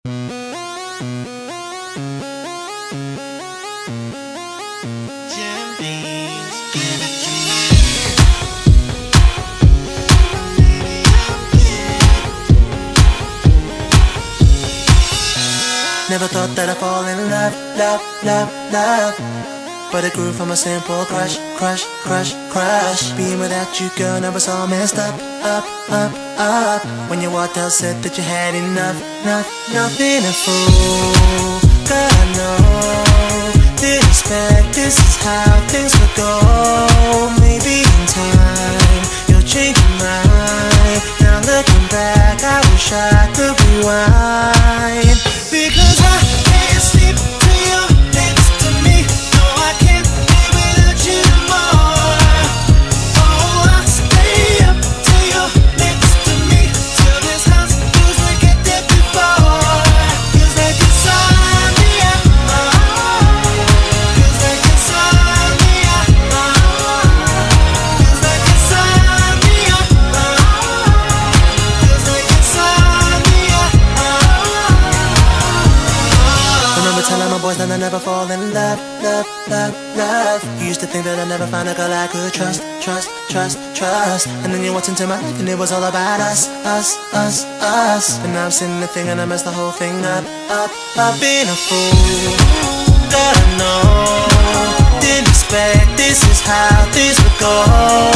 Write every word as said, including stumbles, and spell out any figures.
Never thought that I'd fall in love, love, love, love. But it grew from a simple crush, crush, crush, crush. Being without you, girl, now it's all messed up, up, up, up. When you walked out, said that you had enough, enough, nothing a fool. God, I know, didn't expect this is how things would go. Maybe in time, you'll change your mind. Now looking back, I wish I could rewind. Because I can't sleep till you're next to me. No, I can't live without you no more. Oh, I'll stay up till you're next to me, till this house feels like it did before. Feels like it's on me, oh. Feels like it's on me, oh. Feels like it's on me, oh. Feels like it's on me, oh. Remember telling my boys that I never fall in love, love, love, love. You used to think that I'd never find a girl I could trust, trust, trust, trust. And then you walked into my life and it was all about us, us, us, us. And now I'm sitting there thinking I messed the whole thing up, up, up. Being a fool, God, I know, didn't expect this is how things would go.